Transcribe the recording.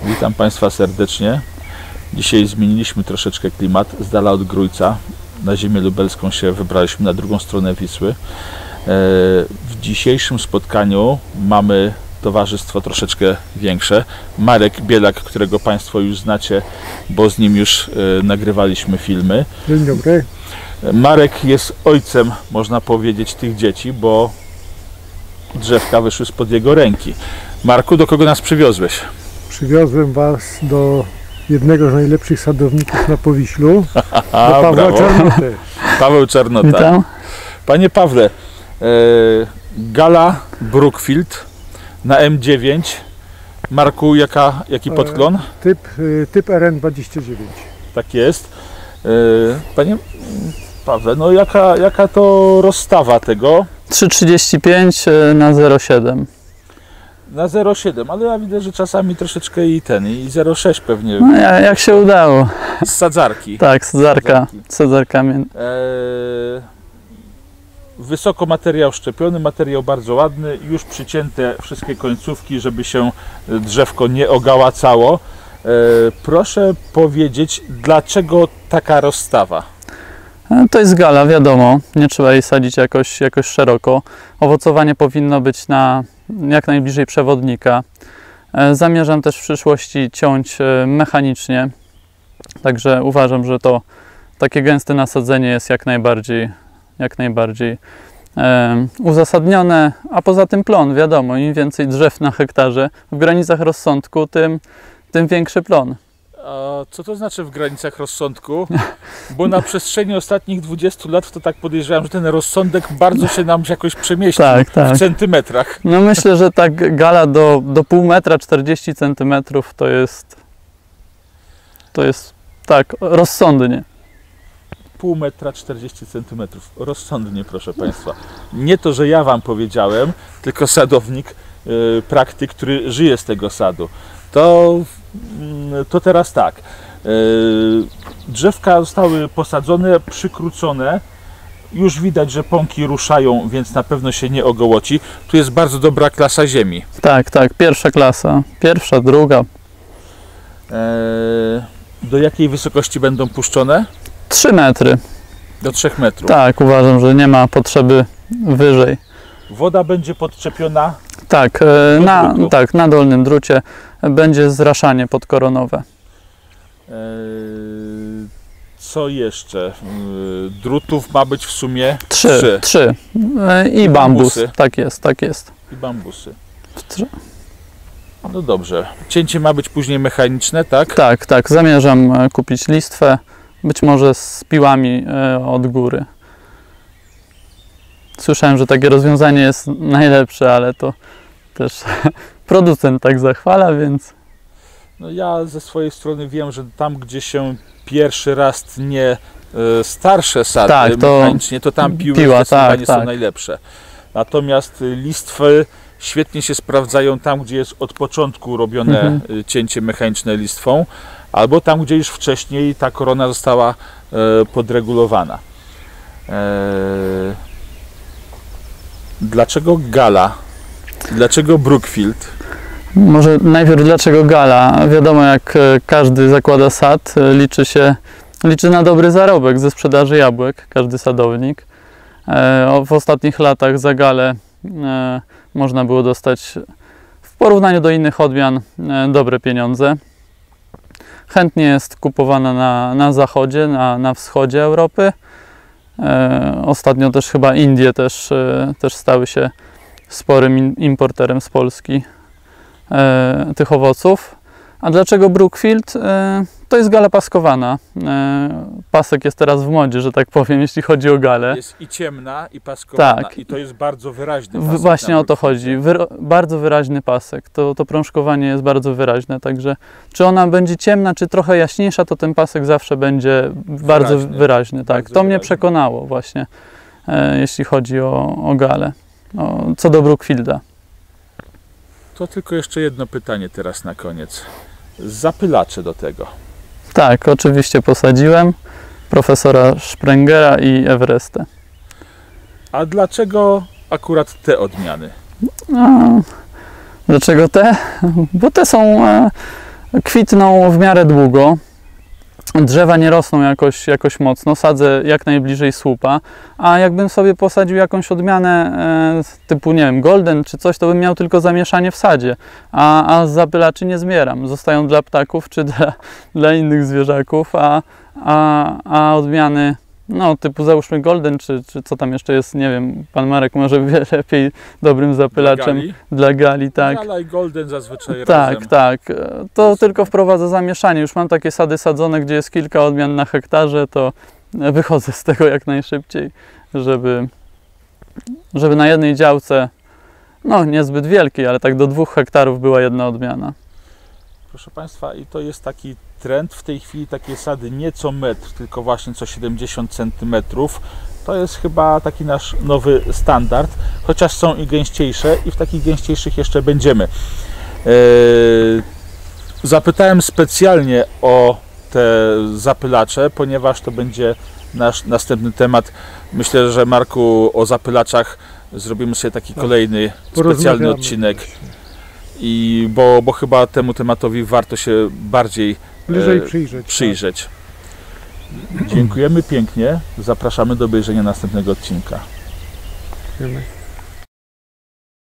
Witam Państwa serdecznie. Dzisiaj zmieniliśmy troszeczkę klimat. Z dala od Grójca na ziemię lubelską się wybraliśmy, na drugą stronę Wisły. W dzisiejszym spotkaniu mamy towarzystwo troszeczkę większe. Marek Bielak, którego Państwo już znacie, bo z nim już nagrywaliśmy filmy. Dzień dobry. Marek jest ojcem, można powiedzieć, tych dzieci, bo drzewka wyszły spod jego ręki. Marku, do kogo nas przywiozłeś? Przywiozłem Was do jednego z najlepszych sadowników na Powiślu, do Pawła Brawo. Czarnoty. Paweł Czarnota. Witam. Panie Pawle, Gala Brookfield na M9. Marku, jaki podklon? Typ RN29. Tak jest. Panie Pawle, no jaka to rozstawa tego? 3,35 na 0,7. Na 0,7, ale ja widzę, że czasami troszeczkę i 0,6 pewnie No jak się udało. z sadzarki. Tak, sadzarkami. Wysoko materiał szczepiony, materiał bardzo ładny, już przycięte wszystkie końcówki, żeby się drzewko nie ogałacało. Proszę powiedzieć, dlaczego taka rozstawa? To jest gala, wiadomo. Nie trzeba jej sadzić jakoś szeroko. Owocowanie powinno być jak najbliżej przewodnika. Zamierzam też w przyszłości ciąć mechanicznie. Także uważam, że to takie gęste nasadzenie jest jak najbardziej uzasadnione, a poza tym plon, wiadomo, im więcej drzew na hektarze w granicach rozsądku, tym większy plon. A co to znaczy w granicach rozsądku? Bo na przestrzeni ostatnich 20 lat to tak podejrzewam, że ten rozsądek bardzo się nam jakoś przemieścił Tak. w centymetrach. No myślę, że tak gala do pół metra, 40 centymetrów to jest tak rozsądnie. Pół metra 40 cm. Rozsądnie, proszę Państwa. Nie to, że ja Wam powiedziałem, tylko sadownik, praktyk, który żyje z tego sadu. To teraz tak. Drzewka zostały posadzone, przykrócone. Już widać, że pąki ruszają, więc na pewno się nie ogołoci. Tu jest bardzo dobra klasa ziemi. Tak, pierwsza klasa. Pierwsza, druga. Do jakiej wysokości będą puszczone? 3 metry. Do 3 metrów. Tak, uważam, że nie ma potrzeby wyżej. Woda będzie podczepiona. Tak, na dolnym drucie będzie zraszanie podkoronowe. Co jeszcze? Drutów ma być w sumie 3. I bambus. Tak jest. I bambusy. No dobrze. Cięcie ma być później mechaniczne, tak? Tak. Zamierzam kupić listwę, być może z piłami od góry. Słyszałem, że takie rozwiązanie jest najlepsze, ale to też producent tak zachwala, więc... No ja ze swojej strony wiem, że tam, gdzie się pierwszy raz tnie starsze sady mechanicznie, to tam piły zdecydowanie są najlepsze. Natomiast listwy świetnie się sprawdzają tam, gdzie jest od początku robione cięcie mechaniczne listwą, albo tam, gdzie już wcześniej ta korona została podregulowana. Dlaczego Gala? Dlaczego Brookfield? Może najpierw dlaczego Gala? Wiadomo, jak każdy zakłada sad, liczy na dobry zarobek ze sprzedaży jabłek, każdy sadownik. W ostatnich latach za Galę można było dostać w porównaniu do innych odmian dobre pieniądze. Chętnie jest kupowana na zachodzie, na wschodzie Europy. Ostatnio też chyba Indie też stały się sporym importerem z Polski tych owoców. A dlaczego Brookfield? To jest gala paskowana. Pasek jest teraz w modzie, że tak powiem, jeśli chodzi o galę. Jest i ciemna, i paskowana. Tak. I to jest bardzo wyraźny pasek. Właśnie o to chodzi. Bardzo wyraźny pasek. To prążkowanie jest bardzo wyraźne. Także czy ona będzie ciemna, czy trochę jaśniejsza, to ten pasek zawsze będzie bardzo wyraźny. Tak. To mnie przekonało właśnie, jeśli chodzi o galę. Co do Brookfielda. To tylko jeszcze jedno pytanie teraz na koniec. Zapylacze do tego. Tak, oczywiście posadziłem profesora Sprengera i Everestę. A dlaczego akurat te odmiany? Dlaczego te? Bo te są Kwitną w miarę długo. Drzewa nie rosną jakoś mocno, sadzę jak najbliżej słupa, a jakbym sobie posadził jakąś odmianę typu, nie wiem, golden czy coś, to bym miał tylko zamieszanie w sadzie, a z zapylaczy nie zbieram. Zostają dla ptaków czy dla innych zwierzaków, a odmiany, no typu załóżmy golden czy co tam jeszcze jest, nie wiem, pan Marek może wie lepiej, dobrym zapylaczem dla gali, tak. Gala i golden zazwyczaj tak, razem. tak. To tylko wprowadza zamieszanie. Już mam takie sady sadzone, gdzie jest kilka odmian na hektarze, to wychodzę z tego jak najszybciej, żeby na jednej działce, no niezbyt wielkiej, ale tak do 2 hektarów była jedna odmiana. Proszę Państwa, i to jest taki trend w tej chwili, takie sady nie co metr, tylko właśnie co 70 cm. To jest chyba taki nasz nowy standard, chociaż są i gęściejsze i w takich gęściejszych jeszcze będziemy. Zapytałem specjalnie o te zapylacze, ponieważ to będzie nasz następny temat. Myślę, że Marku, o zapylaczach zrobimy sobie taki kolejny specjalny odcinek. Bo chyba temu tematowi warto się bardziej przyjrzeć. Dziękujemy pięknie. Zapraszamy do obejrzenia następnego odcinka. Dziękujemy.